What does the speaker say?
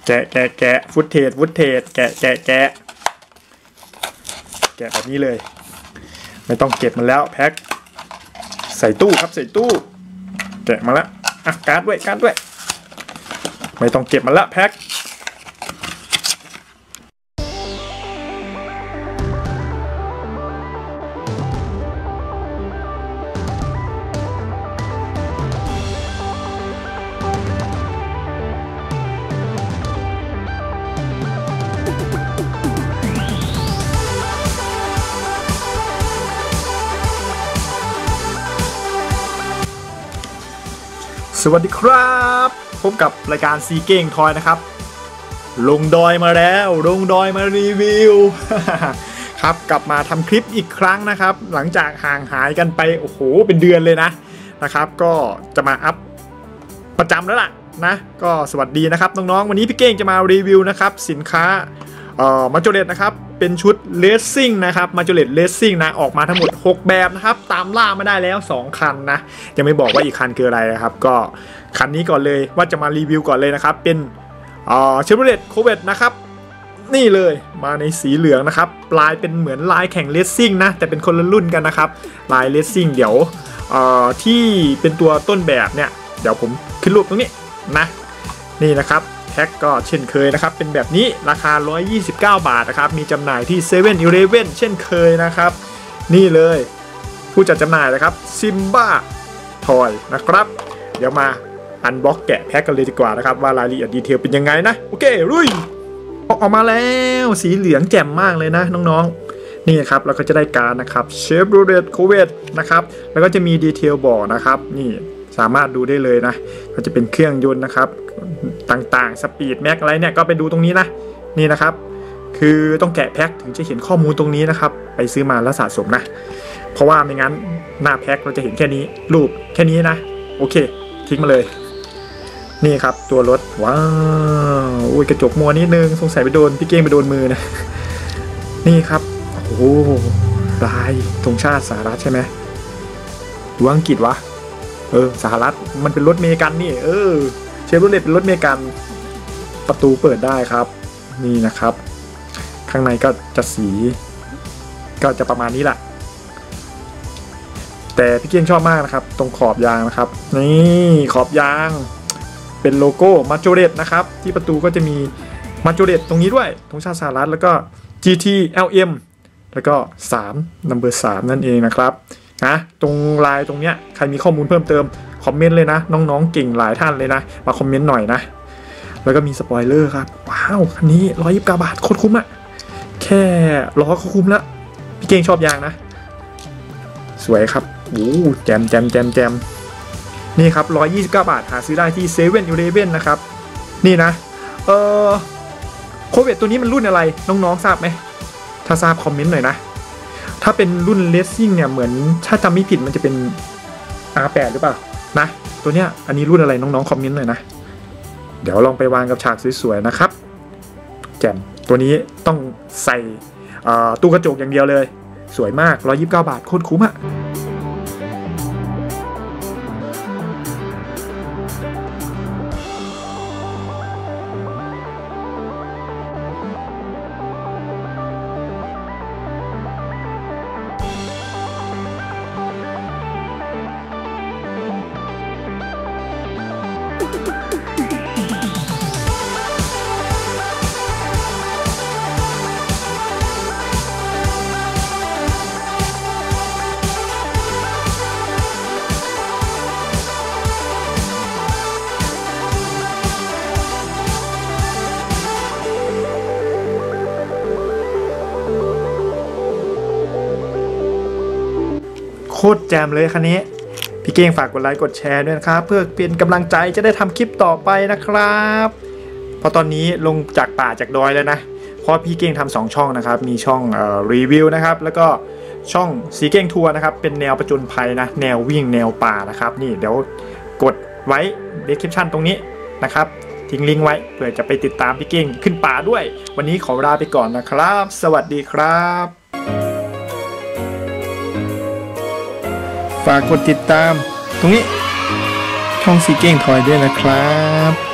แกะฟุตเทจแกะแบบนี้เลยไม่ต้องเก็บมันแล้วแพ็คใส่ตู้ครับใส่ตู้แกะมาแล้วการ์ดด้วยไม่ต้องเก็บมันละแพ็คสวัสดีครับพบกับรายการซีเก้งทอยนะครับลงดอยมาแล้วลงดอยมารีวิว ครับกลับมาทำคลิปอีกครั้งนะครับหลังจากห่างหายกันไปโอ้โหเป็นเดือนเลยนะครับก็จะมาอัพประจำแล้วล่ะนะก็สวัสดีนะครับน้องๆวันนี้พี่เก้งจะมารีวิวนะครับสินค้ามาโจเลตนะครับเป็นชุดเลสซิ่งนะครับมาโจเลตเลสซิ่งนะออกมาทั้งหมด6แบบนะครับตามล่ามาได้แล้ว2คันนะยังไม่บอกว่าอีกคันคืออะไรนะครับก็คันนี้ก่อนเลยว่าจะมารีวิวก่อนเลยนะครับเป็นเชฟโรเลตโคเวตนะครับนี่เลยมาในสีเหลืองนะครับลายเป็นเหมือนลายแข่งเลสซิ่งนะแต่เป็นคนละรุ่นกันนะครับลายเลสซิ่งเดี๋ยวที่เป็นตัวต้นแบบเนี่ยเดี๋ยวผมขึ้นรูปตรงนี้นะนี่นะครับแพ็คก็เช่นเคยนะครับเป็นแบบนี้ราคา129 บาทนะครับมีจำหน่ายที่7-Elevenเช่นเคยนะครับนี่เลยผู้จัดจำหน่ายนะครับซิมบ้าทอยนะครับเดี๋ยวมาอันบ็อกแกะแพ็คกันเลยดีกว่านะครับว่ารายละเอียดดีเทลเป็นยังไงนะโอเคลุยออกมาแล้วสีเหลืองแจ่มมากเลยนะน้องๆนี่ครับเราก็จะได้การนะครับเชฟโรเลตโคเวตนะครับแล้วก็จะมีดีเทลบอกนะครับนี่สามารถดูได้เลยนะก็จะเป็นเครื่องยนต์นะครับต่างๆสปีดแม็กอะไรเนี่ยก็ไปดูตรงนี้นะนี่นะครับคือต้องแกะแพ็คถึงจะเห็นข้อมูลตรงนี้นะครับไปซื้อมาแล้วสะสมนะเพราะว่าไม่งั้นหน้าแพ็คเราจะเห็นแค่นี้รูปแค่นี้นะโอเคทิ้งมาเลยนี่ครับตัวรถว้าวอุ้ยกระจกมัวนิดนึงสงสัยไปโดนพี่เก้งไปโดนมือนะนี่ครับโอ้โหลายธงชาติสหรัฐใช่ไหมหรืออังกฤษวะสหรัฐมันเป็นรถเมกันนี่เชฟโรเลตเป็นรถเมกันประตูเปิดได้ครับนี่นะครับข้างในก็จะสีก็จะประมาณนี้แหละแต่พี่เกียงชอบมากนะครับตรงขอบยางนะครับนี่ขอบยางเป็นโลโก้มาโจเลตนะครับที่ประตูก็จะมีมาโจเลตตรงนี้ด้วยธงชาติสหรัฐแล้วก็ GTLM แล้วก็3 number 3นั่นเองนะครับนะตรงลายตรงเนี้ยใครมีข้อมูลเพิ่มเติมคอมเมนต์เลยนะน้องๆเก่งหลายท่านเลยนะมาคอมเมนต์หน่อยนะแล้วก็มีสปอยเลอร์ครับว้าวคันนี้129 บาทโคตรคุ้มอะแค่ล้อก็คุ้มแล้วพี่เก่งชอบยางนะสวยครับโอ้แจมนี่ครับ129 บาทหาซื้อได้ที่7-Elevenนะครับนี่นะโคเวตตัวนี้มันรุ่นอะไรน้องๆทราบไหมถ้าทราบคอมเมนต์หน่อยนะถ้าเป็นรุ่นเลสซิ่งเนี่ยเหมือนถ้าจำไม่ผิดมันจะเป็น R8 หรือเปล่านะตัวเนี้ยอันนี้รุ่นอะไรน้องๆคอมเมนต์หน่อยนะเดี๋ยวลองไปวางกับฉากสวยๆนะครับแจ่มตัวนี้ต้องใส่ตู้กระจกอย่างเดียวเลยสวยมาก129 บาทโคตรคุ้มอะโคตรแจมเลยคันนี้พี่เก้งฝากกดไลค์กดแชร์ด้วยนะครับเพื่อเป็นกำลังใจจะได้ทำคลิปต่อไปนะครับเพราะตอนนี้ลงจากป่าจากดอยแล้วนะเพราะพี่เก้งทำ2 ช่องนะครับมีช่องรีวิวนะครับแล้วก็ช่องซีเก้งทัวร์นะครับเป็นแนวประจนภัยนะแนววิ่งแนวป่านะครับนี่เดี๋ยวกดไว้ description ตรงนี้นะครับทิ้งลิงก์ไว้เพื่อจะไปติดตามพี่เก้งขึ้นป่าด้วยวันนี้ขอลาไปก่อนนะครับสวัสดีครับฝากกดติดตามตรงนี้ช่องซีเก้งทอยด้วยนะครับ